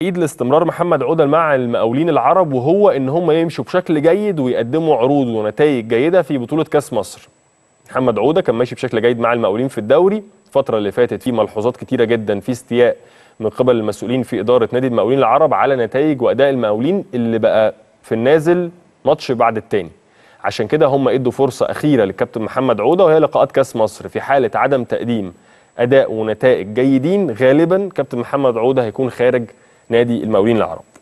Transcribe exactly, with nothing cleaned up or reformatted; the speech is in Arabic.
اكيد لاستمرار محمد عوده مع المقاولين العرب، وهو ان هم يمشوا بشكل جيد ويقدموا عروض ونتائج جيده في بطوله كاس مصر. محمد عوده كان ماشي بشكل جيد مع المقاولين في الدوري الفتره اللي فاتت، في ملحوظات كتيره جدا في استياء من قبل المسؤولين في اداره نادي المقاولين العرب على نتائج واداء المقاولين اللي بقى في النازل ماتش بعد التاني. عشان كده هم ادوا فرصه اخيره للكابتن محمد عوده، وهي لقاءات كاس مصر. في حاله عدم تقديم اداء ونتائج جيدين غالبا كابتن محمد عوده هيكون خارج نادي المقاولين العرب.